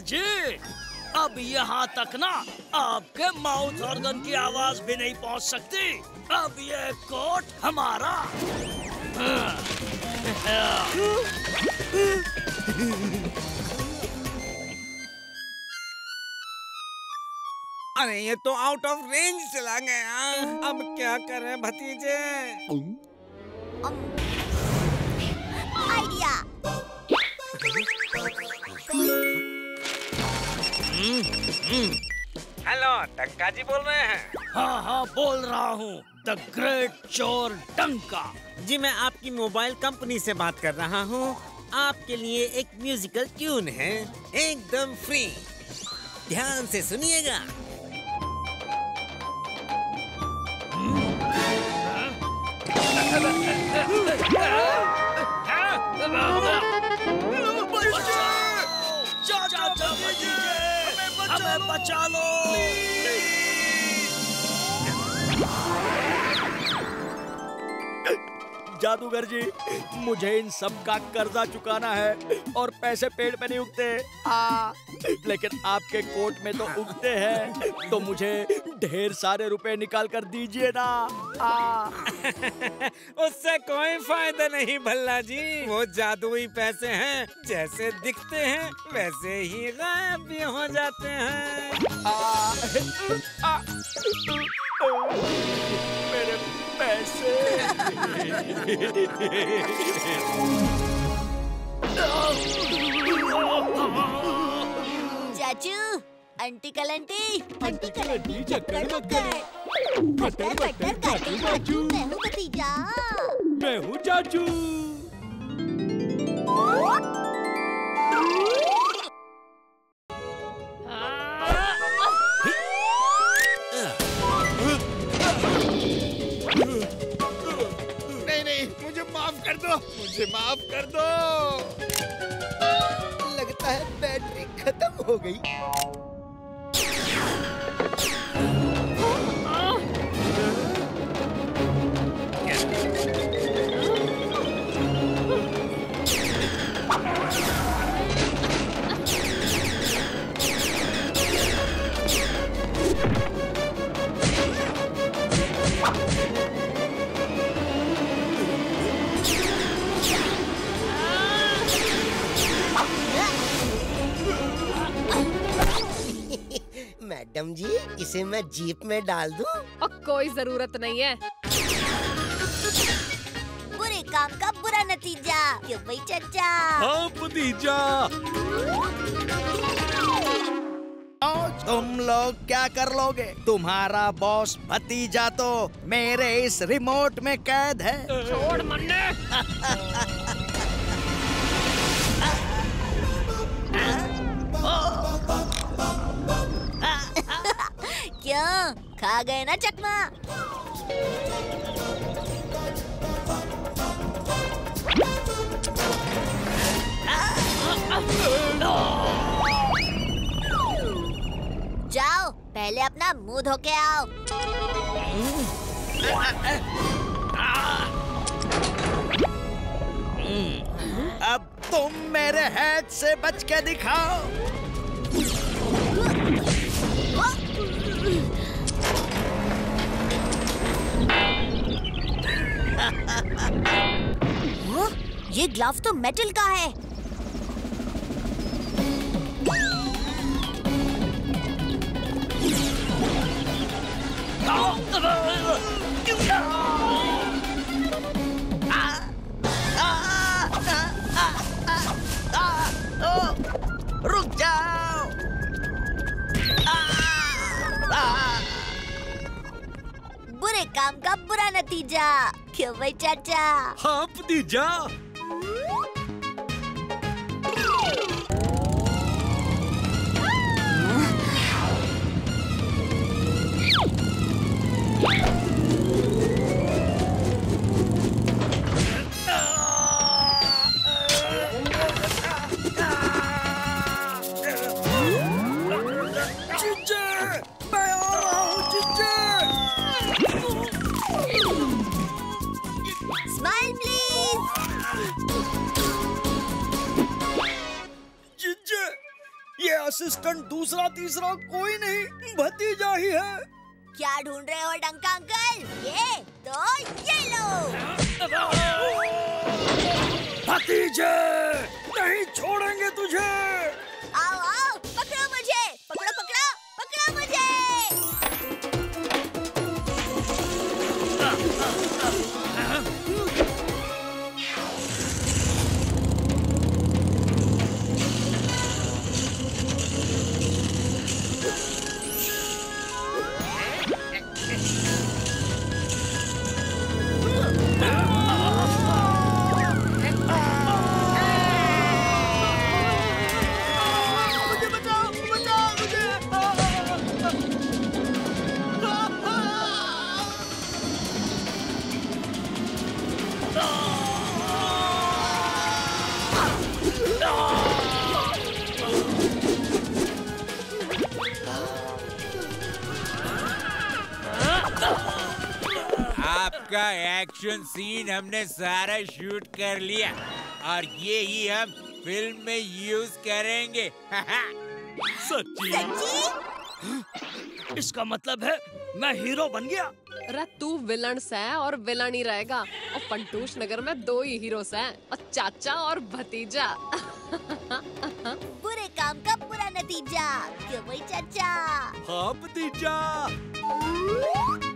जी, अब यहाँ तक ना आपके माउथ ऑर्गन की आवाज भी नहीं पहुँच सकती। अब ये कोट हमारा। अरे ये तो आउट ऑफ रेंज चला गया। अब क्या करें भतीजे? आइडिया। हेलो, टंका जी बोल रहे हैं? हाँ हाँ बोल रहा हूँ, द ग्रेट चोर टंका। जी मैं आपकी मोबाइल कंपनी से बात कर रहा हूँ। आपके लिए एक म्यूजिकल ट्यून है, एकदम फ्री। ध्यान से सुनिएगा। हमें बचा लो। जादूगर जी, मुझे इन सब का कर्जा चुकाना है और पैसे पेड़ पे नहीं उगते। लेकिन आपके कोट में तो उगते हैं, तो मुझे ढेर सारे रुपए निकाल कर दीजिए ना। उससे कोई फायदा नहीं भल्ला जी। वो जादुई पैसे हैं, जैसे दिखते हैं वैसे ही गायब भी हो जाते हैं। मेरे पैसे। चाचू, आंटी कलंटी, चक्कर मक्कर, बटर बटर काजू काजू, मैं हूँ भतीजा। मैं हूँ चाचू। नहीं, मुझे माफ कर दो, मुझे माफ कर दो। लगता है बैटरी खत्म हो गई। मैडम जी, इसे मैं जीप में डाल दूं? कोई जरूरत नहीं है। बुरे काम का बुरा नतीजा, क्यों भाई चाचा? हाँ भतीजा। तुम लोग क्या कर लोगे? तुम्हारा बॉस भतीजा तो मेरे इस रिमोट में कैद है। छोड़ मन्ने। क्यों, खा गए ना चकमा? जाओ, पहले अपना मुंह धो के आओ। अब तुम मेरे हैट से बच के दिखाओ। ये ग्लव तो मेटल का है। रुक जाओ। बुरे काम का बुरा नतीजा, क्यों भाई चाचा? हाँ भतीजा। Smile please. असिस्टेंट दूसरा तीसरा कोई नहीं, भतीजा ही है। क्या ढूंढ रहे हो डंका अंकल? ये लो। भतीजे, नहीं छोड़ेंगे तुझे। आओ, पकड़ो मुझे, पकड़ो मुझे। आपका एक्शन सीन हमने सारा शूट कर लिया और ये ही हम फिल्म में यूज करेंगे। सच्ची? इसका मतलब है मैं हीरो बन गया। अरे तू विलन से और विलन ही रहेगा। और पंटूश नगर में 2 ही हीरोज हैं, और चाचा और भतीजा। बुरे काम का बुरा नतीजा, क्यों भाई चाचा? हाँ भतीजा।